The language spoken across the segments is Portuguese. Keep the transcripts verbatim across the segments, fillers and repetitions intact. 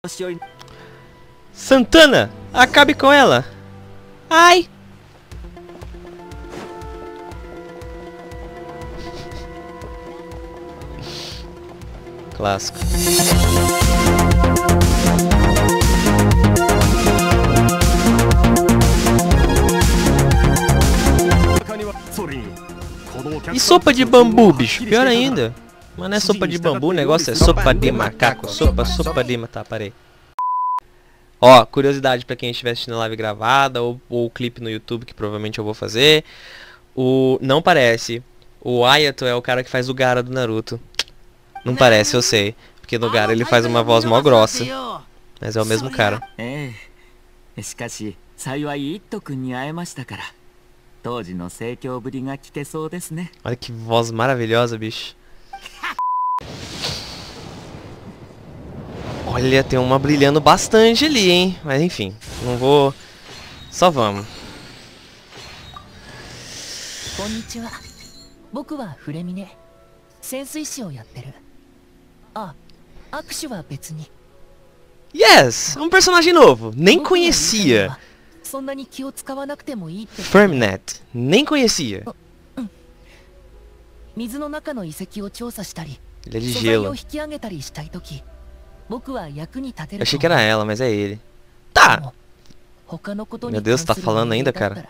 Santana, acabe com ela. Ai. Clássico. E sopa de bambu, bicho? Pior ainda. Mas não é sopa de bambu, o negócio é sopa de macaco. Sopa, sopa de... Tá, parei. Ó, curiosidade pra quem estiver assistindo a live gravada ou, ou o clipe no YouTube, que provavelmente eu vou fazer. O... Não parece. O Ayato é o cara que faz o Gaara do Naruto. Não parece, eu sei. Porque no Gaara ele faz uma voz mó grossa. Mas é o mesmo cara. Olha que voz maravilhosa, bicho. Olha, tem uma brilhando bastante ali, hein? Mas enfim, não vou... Só vamos. Yes! Um personagem novo. Nem conhecia. Firmnet. Nem conhecia. Ele é de gelo. Eu achei que era ela, mas é ele. Tá! Meu Deus, tá falando ainda, cara?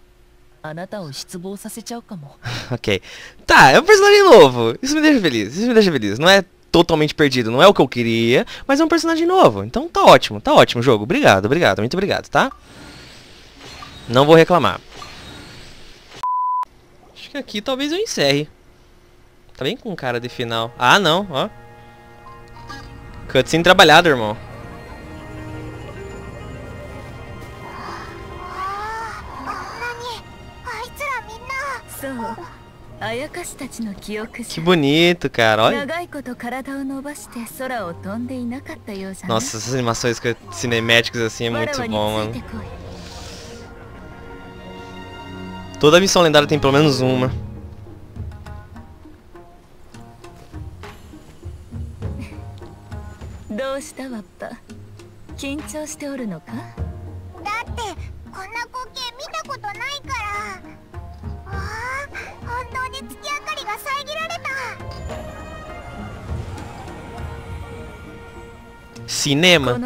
Ok. Tá, é um personagem novo. Isso me deixa feliz. Isso me deixa feliz. Não é totalmente perdido. Não é o que eu queria, mas é um personagem novo. Então tá ótimo. Tá ótimo o jogo. Obrigado, obrigado. Muito obrigado, tá? Não vou reclamar. Acho que aqui talvez eu encerre. Tá bem com cara de final. Ah, não, ó. Cutscene trabalhado, irmão. Que bonito, cara, olha. Nossa, essas animações cinemáticas assim é muito bom, mano. Toda missão lendária tem pelo menos uma. Cinema.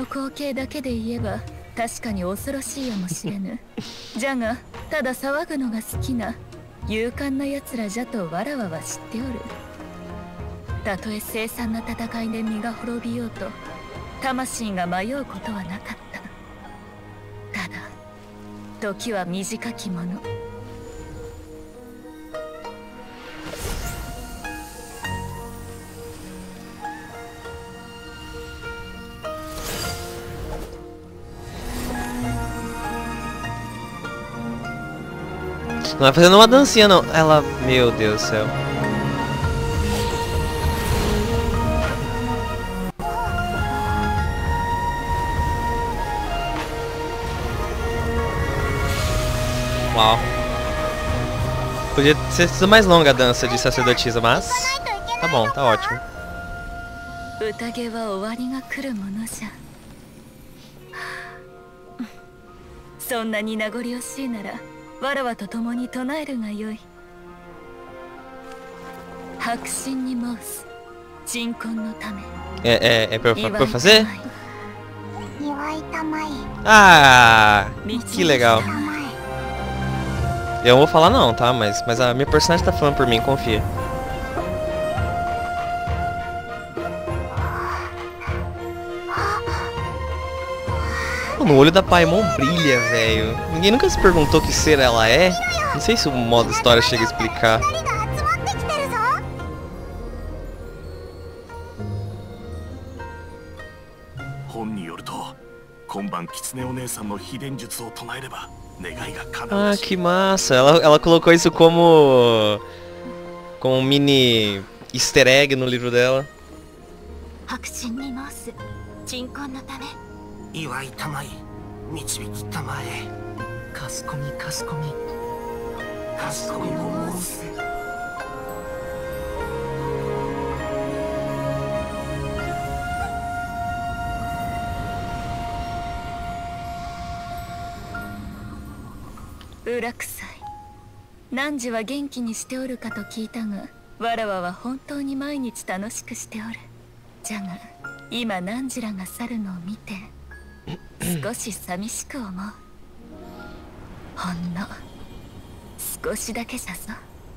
Não vai fazendo uma dancinha, não. Ela... Meu Deus do céu. Uau. Podia ser sido mais longa a dança de sacerdotisa, mas... Tá bom, tá ótimo. É, é, é pra, pra fazer? Ah, que legal. Eu não vou falar não, tá? Mas, mas a minha personagem tá falando por mim, confia. Mano, o olho da Paimon brilha, velho. Ninguém nunca se perguntou que ser ela é. Não sei se o modo história chega a explicar. Ah, que massa. Ela, ela colocou isso como... como um mini easter egg no livro dela. 裏臭い。汝は元気にしておるかと聞いたが、わらわは本当に毎日楽しくしておる。じゃが、今汝らが去るのを見て、少し寂しく思う。ほんの少しだけじゃぞ。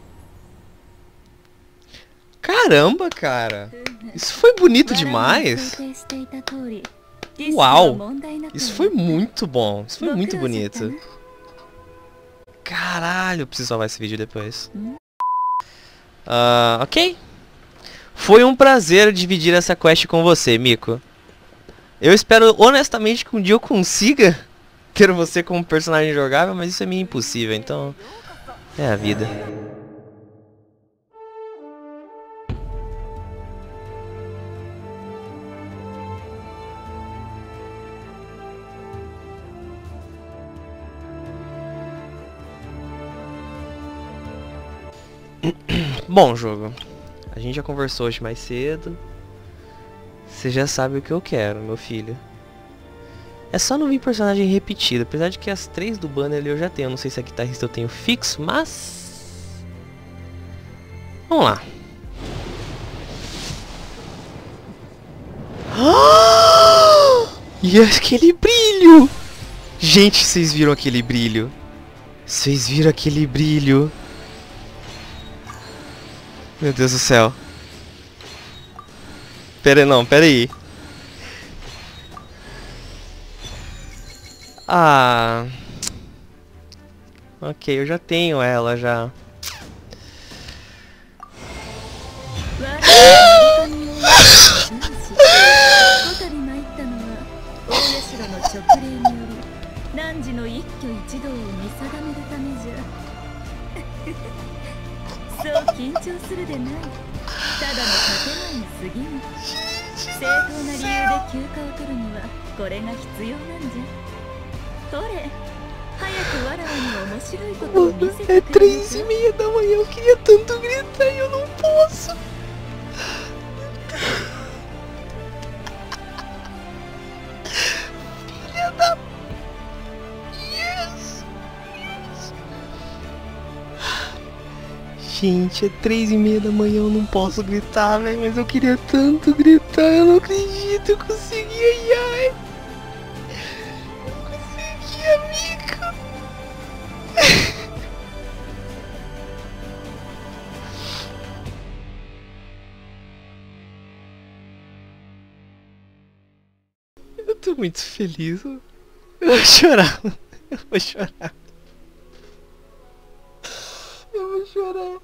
Caramba, cara! Isso foi bonito demais! Uau! Isso foi muito bom! Isso foi muito bonito! Caralho, eu preciso salvar esse vídeo depois. Uh, ok. Foi um prazer dividir essa quest com você, Miko. Eu espero honestamente que um dia eu consiga ter você como personagem jogável, mas isso é meio impossível, então é a vida. Bom, jogo, a gente já conversou hoje mais cedo. Você já sabe o que eu quero, meu filho. É só não vir personagem repetido, apesar de que as três do banner ali eu já tenho. Não sei se a guitarrista eu tenho fixo, mas... Vamos lá. E aquele brilho! Gente, vocês viram aquele brilho? Vocês viram aquele brilho? Meu Deus do céu. Pera aí, não, pera aí. Ah... Ok, eu já tenho ela, já. É três e meia da manhã, eu queria tanto gritar e eu não posso. Filha da... Yes! Yes! Gente, é três e meia da manhã, eu não posso gritar, velho, mas eu queria tanto gritar, eu não acredito, eu consegui, ai ai. Eu consegui, amigo. Eu tô muito feliz. Eu vou chorar. Eu vou chorar. Eu vou chorar.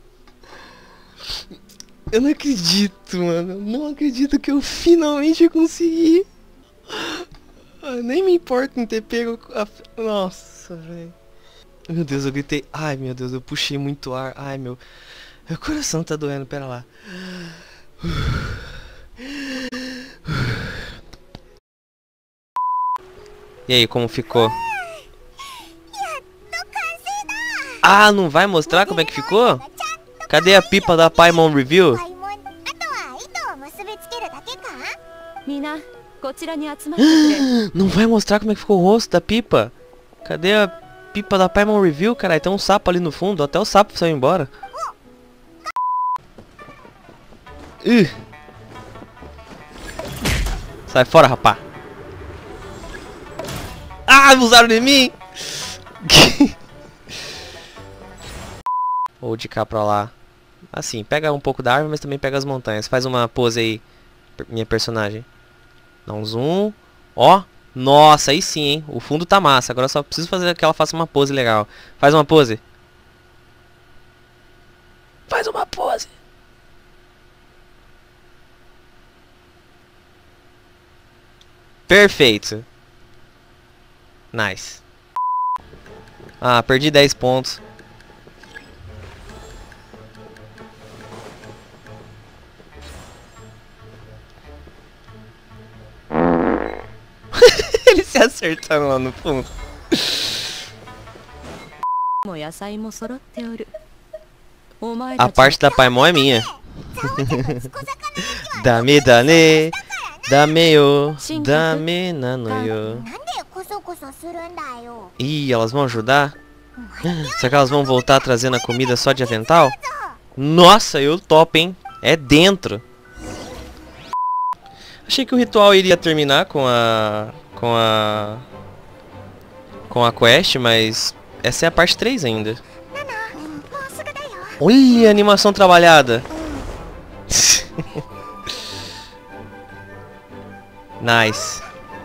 Eu não acredito, mano. Eu não acredito que eu finalmente consegui. Eu nem me importo em ter pego a... Nossa, velho. Meu Deus, eu gritei. Ai, meu Deus, eu puxei muito ar. Ai, meu... Meu coração tá doendo, pera lá. E aí, como ficou? Ah, não vai mostrar como é que ficou? Cadê a pipa da Paimon Review? Não vai mostrar como é que ficou o rosto da pipa? Cadê a pipa da Paimon Review, caralho? Tem um sapo ali no fundo, até o sapo saiu embora. Ih. Sai fora, rapá. Ah, usaram de mim! Ou de cá pra lá. Assim, pega um pouco da árvore, mas também pega as montanhas. Faz uma pose aí, minha personagem. Dá um zoom. Ó, nossa, aí sim, hein? O fundo tá massa. Agora eu só preciso fazer que ela faça uma pose legal. Faz uma pose. Faz uma pose. Perfeito. Nice. Ah, perdi dez pontos. Ele se acertando lá no fundo. A parte da Paimon é minha. Dame, dane. Dame yo. Dame nano yo. Ih, elas vão ajudar? Será que elas vão voltar trazendo a comida só de avental? Nossa, eu topo, hein? É dentro. Achei que o ritual iria terminar com a... Com a... Com a quest, mas... Essa é a parte três ainda. Olha a animação trabalhada. Nice.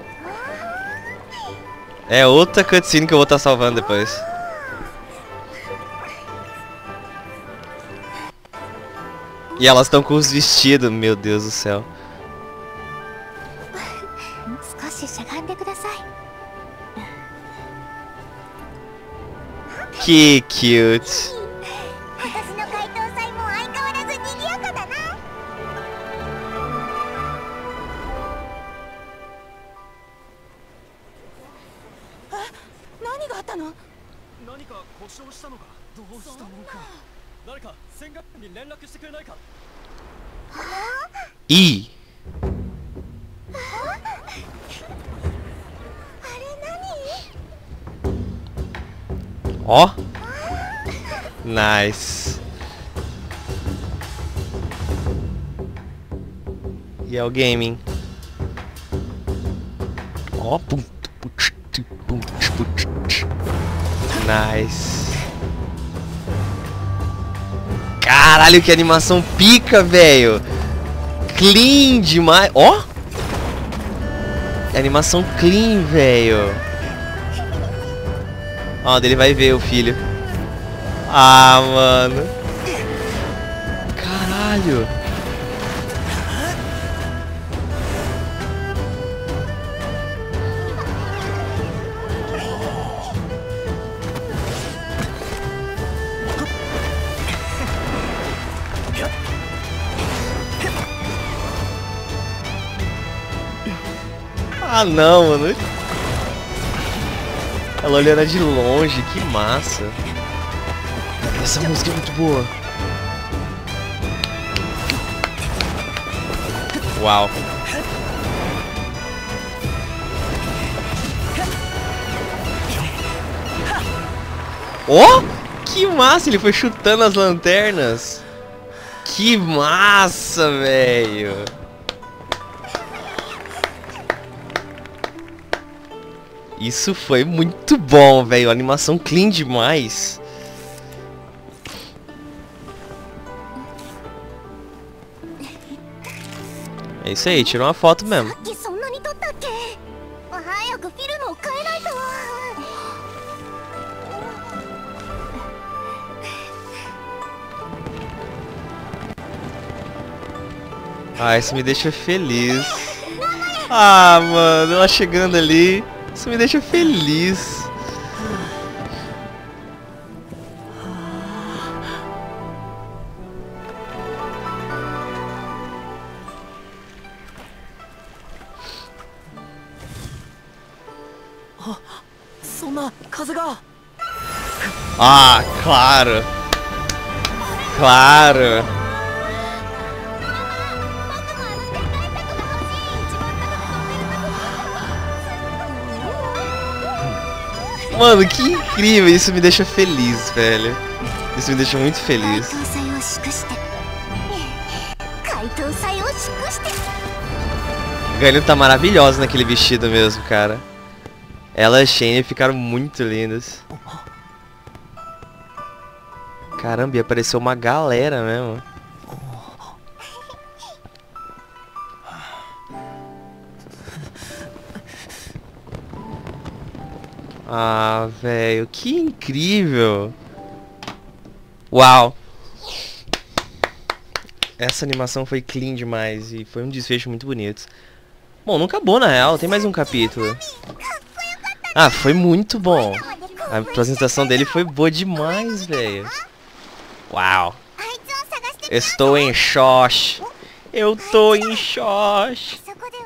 É outra cutscene que eu vou estar salvando depois. E elas estão com os vestidos, meu Deus do céu. Que cute. E ó, nice. E é o gaming. Ó, nice. Caralho, que animação pica, velho. Clean demais. Ó, animação clean, velho. Ó, dele vai ver o filho. Ah, mano. Caralho. Ah, não, mano. Ela olhando de longe, que massa. Essa música é muito boa. Uau. Ó, oh, que massa, ele foi chutando as lanternas. Que massa, velho. Isso foi muito bom, velho. Animação clean demais. É isso aí, tirou uma foto mesmo. Ah, isso me deixa feliz. Ah, mano, ela chegando ali. Isso me deixa feliz. Ah, claro. Claro. Mano, que incrível, isso me deixa feliz, velho. Isso me deixa muito feliz. Ganyu tá maravilhosa naquele vestido mesmo, cara. Ela e a Shane ficaram muito lindas. Caramba, e apareceu uma galera mesmo. Ah, velho, que incrível. Uau. Essa animação foi clean demais e foi um desfecho muito bonito. Bom, não acabou na real, tem mais um capítulo. Ah, foi muito bom. A apresentação dele foi boa demais, velho. Uau. Estou em choque. Eu tô em choque.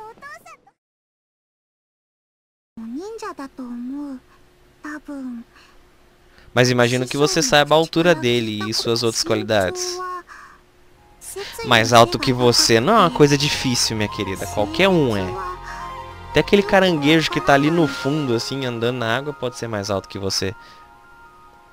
Mas imagino que você saiba a altura dele e suas outras qualidades. Mais alto que você não é uma coisa difícil, minha querida. Qualquer um é. Até aquele caranguejo que tá ali no fundo, assim, andando na água, pode ser mais alto que você.